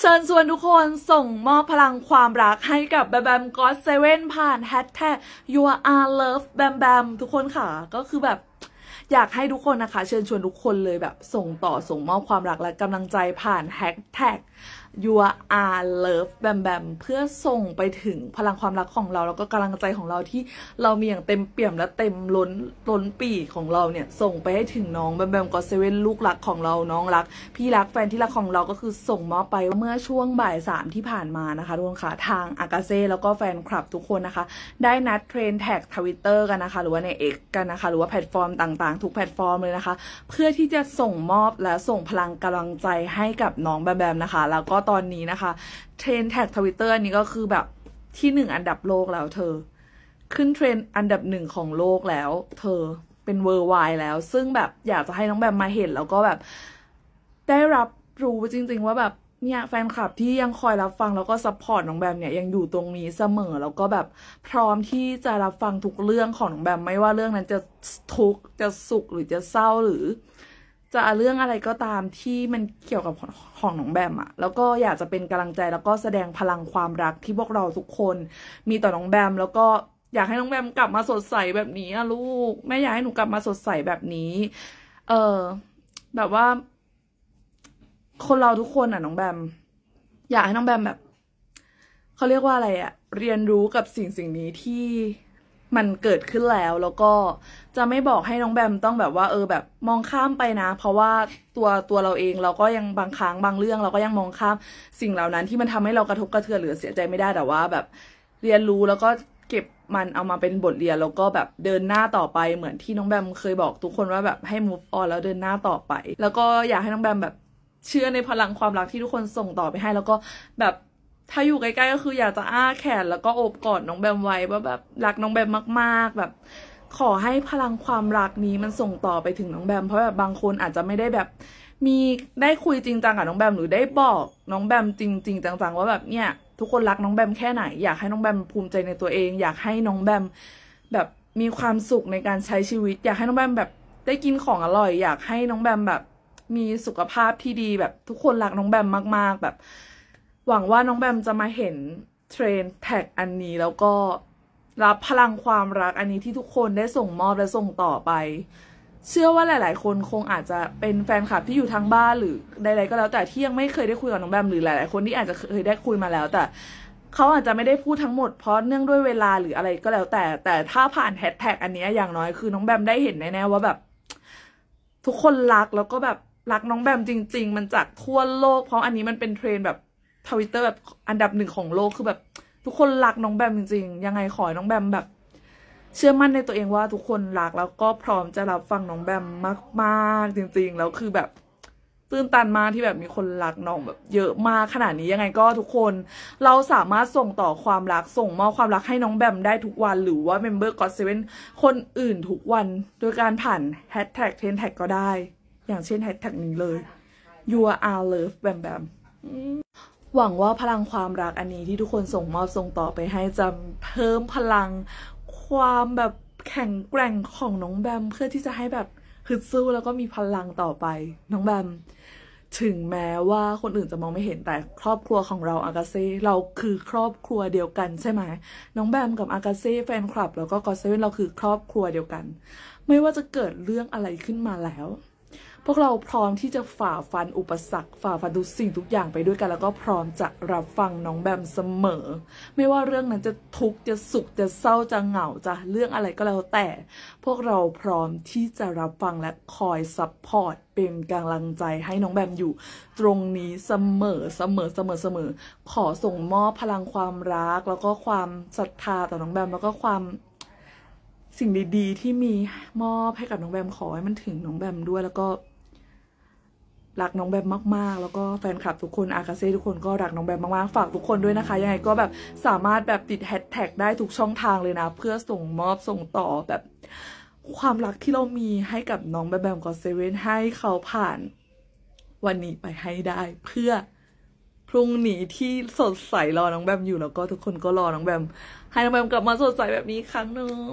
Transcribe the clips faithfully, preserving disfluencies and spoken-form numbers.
เชิญชวนทุกคนส่งมอบพลังความรักให้กับแบมแบมก็อตเซเว่นผ่านแฮชแท็ก you are love แบมแบมทุกคนค่ะก็คือแบบอยากให้ทุกคนนะคะเชิญชวนทุกคนเลยแบบส่งต่อส่งมอบความรักและกำลังใจผ่านแฮชแท็ก you are love แบมแบมเพื่อส่งไปถึงพลังความรักของเราแล้วก็กำลังใจของเราที่เรามีอย่างเต็มเปี่ยมและเต็มล้นล้นปีของเราเนี่ยส่งไปให้ถึงน้องแบมแบมก็อตเซเว่นลูกรักของเราน้องรักพี่รักแฟนที่รักของเราก็คือส่งมอบไปเมื่อช่วงบ่ายสามที่ผ่านมานะคะทุกคนค่ะทางอากาเซ่แล้วก็แฟนคลับทุกคนนะคะได้นัดเทรนแท็กทวิตเตอร์กันนะคะหรือว่าใน X กันนะคะหรือว่าแพลตฟอร์มต่างๆทุกแพลตฟอร์มเลยนะคะเพื่อที่จะส่งมอบและส่งพลังกำลังใจให้กับน้องแบมแบมนะคะแล้วก็ตอนนี้นะคะเทรนแท็กทวิตเตอร์นี้ก็คือแบบที่หนึ่งอันดับโลกแล้วเธอขึ้นเทรนอันดับหนึ่งของโลกแล้วเธอเป็นเวอร์ไวด์แล้วซึ่งแบบอยากจะให้น้องแบมมาเห็นแล้วก็แบบได้รับรู้จริงๆว่าแบบเนี่ยแฟนคลับที่ยังคอยรับฟังแล้วก็ซัพพอร์ตน้องแบมเนี่ยยังอยู่ตรงนี้เสมอแล้วก็แบบพร้อมที่จะรับฟังทุกเรื่องของน้องแบมไม่ว่าเรื่องนั้นจะทุกข์จะสุขหรือจะเศร้าหรือจะเรื่องอะไรก็ตามที่มันเกี่ยวกับของน้องแบมอะแล้วก็อยากจะเป็นกำลังใจแล้วก็แสดงพลังความรักที่พวกเราทุกคนมีต่อน้องแบมแล้วก็อยากให้น้องแบมกลับมาสดใสแบบนี้อะลูกแม่อยากให้หนูกลับมาสดใสแบบนี้เออแบบว่าคนเราทุกคนอะน้องแบมอยากให้น้องแบมแบบเขาเรียกว่าอะไรอะเรียนรู้กับสิ่งสิ่งนี้ที่มันเกิดขึ้นแล้วแล้วก็จะไม่บอกให้น้องแบมต้องแบบว่าเออแบบมองข้ามไปนะเพราะว่าตัวตัวเราเองเราก็ยังบางครั้งบางเรื่องเราก็ยังมองข้ามสิ่งเหล่านั้นที่มันทำให้เรากระทบกระเทือนหรือเสียใจไม่ได้แต่ว่าแบบเรียนรู้แล้วก็เก็บมันเอามาเป็นบทเรียนแล้วก็แบบเดินหน้าต่อไปเหมือนที่น้องแบมเคยบอกทุกคนว่าแบบให้ move on แล้วเดินหน้าต่อไปแล้วก็อยากให้น้องแบมแบบเชื่อในพลังความรักที่ทุกคนส่งต่อไปให้แล้วก็แบบถ้าอยู่ใกล้ๆก็คืออยากจะอ้าแขนแล้วก็โอบกอดน้องแบมไว้ว่าแบบรักน้องแบมมากๆแบบขอให้พลังความรักนี้มันส่งต่อไปถึงน้องแบมเพราะแบบบางคนอาจจะไม่ได้แบบมีได้คุยจริงจังกับน้องแบมหรือได้บอกน้องแบมจริงๆจังๆว่าแบบเนี่ยทุกคนรักน้องแบมแค่ไหนอยากให้น้องแบมภูมิใจในตัวเองอยากให้น้องแบมแบบมีความสุขในการใช้ชีวิตอยากให้น้องแบมแบบได้กินของอร่อยอยากให้น้องแบมแบบมีสุขภาพที่ดีแบบทุกคนรักน้องแบมมากๆแบบหวังว่าน้องแบมจะมาเห็นเทรนแท็กอันนี้แล้วก็รับพลังความรักอันนี้ที่ทุกคนได้ส่งมอบและส่งต่อไปเชื่อว่าหลายๆคนคงอาจจะเป็นแฟนคลับที่อยู่ทางบ้านหรือใดๆก็แล้วแต่ที่ยังไม่เคยได้คุยกับน้องแบมหรือหลายๆคนที่อาจจะเคยได้คุยมาแล้วแต่เขาอาจจะไม่ได้พูดทั้งหมดเพราะเนื่องด้วยเวลาหรืออะไรก็แล้วแต่แต่ถ้าผ่านแฮชแท็กอันนี้อย่างน้อยคือน้องแบมได้เห็นแน่ๆว่าแบบทุกคนรักแล้วก็แบบรักน้องแบมจริงๆมันจากทั่วโลกเพราะอันนี้มันเป็นเทรนแบบทวิตเตอร์แบบอันดับหนึ่งของโลกคือแบบทุกคนรักน้องแบมจริงๆยังไงขอน้องแบมแบบเชื่อมั่นในตัวเองว่าทุกคนรักแล้วก็พร้อมจะรับฟังน้องแบมมากๆจริงๆแล้วคือแบบตื้นตันมากที่แบบมีคนรักน้องแบบเยอะมากขนาดนี้ยังไงก็ทุกคนเราสามารถส่งต่อความรักส่งมอบความรักให้น้องแบมได้ทุกวันหรือว่าเมมเบอร์ก็อตเซเว่นคนอื่นทุกวันโดยการผ่านแฮชแท็กเทรนแท็กก็ได้อย่างเช่นแฮชแท็กนี้เลย you are love แบมแบมหวังว่าพลังความรักอันนี้ที่ทุกคนส่งมอบส่งต่อไปให้จะเพิ่มพลังความแบบแข็งแกร่งของน้องแบมเพื่อที่จะให้แบบฮึดสู้แล้วก็มีพลังต่อไปน้องแบมถึงแม้ว่าคนอื่นจะมองไม่เห็นแต่ครอบครัวของเราอากาเซ่เราคือครอบครัวเดียวกันใช่ไหมน้องแบมกับอากาเซ่แฟนคลับแล้วก็ก็อตเซเว่นเราคือครอบครัวเดียวกันไม่ว่าจะเกิดเรื่องอะไรขึ้นมาแล้วพวกเราพร้อมที่จะฝ่าฟันอุปสรรคฝ่าฟันทุกสิ่งทุกอย่างไปด้วยกันแล้วก็พร้อมจะรับฟังน้องแบมเสมอไม่ว่าเรื่องนั้นจะทุกข์จะสุขจะเศร้าจะเหงาจะเรื่องอะไรก็แล้วแต่พวกเราพร้อมที่จะรับฟังและคอยซัพพอร์ตเป็นกำลังใจให้น้องแบมอยู่ตรงนี้เสมอเสมอเสมอเสมอขอส่งมอบพลังความรักแล้วก็ความศรัทธาต่อน้องแบมแล้วก็ความสิ่งดีๆที่มีมอบให้กับน้องแบมขอให้มันถึงน้องแบมด้วยแล้วก็รักน้องแบมมากๆแล้วก็แฟนคลับทุกคนอากาเซ่ทุกคนก็รักน้องแบมมากๆฝากทุกคนด้วยนะคะยังไงก็แบบสามารถแบบติดแฮชแท็กได้ทุกช่องทางเลยนะเพื่อส่งมอบส่งต่อแบบความรักที่เรามีให้กับน้องแบมแบมก็อตเซเว่นให้เขาผ่านวันนี้ไปให้ได้เพื่อพรุ่งนี้ที่สดใสรอน้องแบมอยู่แล้วก็ทุกคนก็รอน้องแบมให้น้องแบมกลับมาสดใสแบบนี้ครั้งหนึ่ง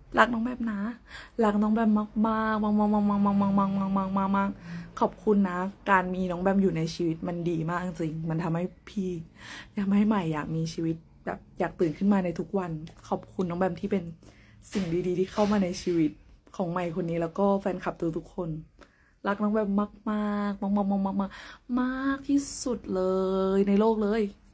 รักน้องแบมนะรักน้องแบมมากมากมากมากมากมากมากมากมากมากมากมากมากขอบคุณนะการมีน้องแบมอยู่ในชีวิตมันดีมากจริงมันทำให้พี่อยากให้ใหม่อยากมีชีวิตแบบอยากตื่นขึ้นมาในทุกวันขอบคุณน้องแบมที่เป็นสิ่งดีๆที่เข้ามาในชีวิตของใหม่คนนี้แล้วก็แฟนคลับทุกๆคนรักน้องแบมมากมากมากมากมากมากมากที่สุดเลยในโลกเลย